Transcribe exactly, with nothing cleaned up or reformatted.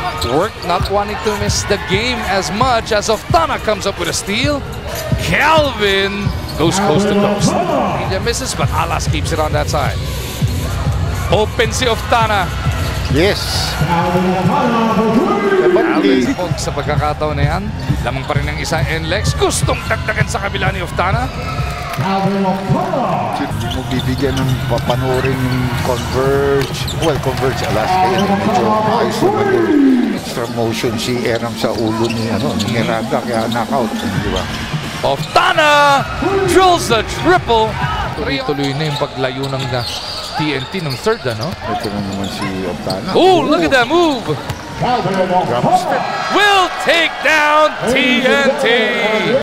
Work not wanting to miss the game as much as Oftana comes up with a steal. Calvin goes coast to coast. He misses, but Alas keeps it on that side. Open si Oftana. Yes. Calvin Hog sa pagkakataon na yan. Lamang pa rin ng isang N L E X. Gustong dagdagan sa kabila ni Oftana. Hindi mo bibigyan ng papanoorin yung converge. Well, converge Alaska yun. Medyo maayos yung extra motion si Eram sa ulo ni, ano, ni Miranda. Kaya knockout. Di ba? Oftana drills a triple. Tuloy-tuloy na yung paglayo ng T N T ng third, ano? Ito na naman si Oftana. Oh, look at that move! Drop step. Will take down T N T!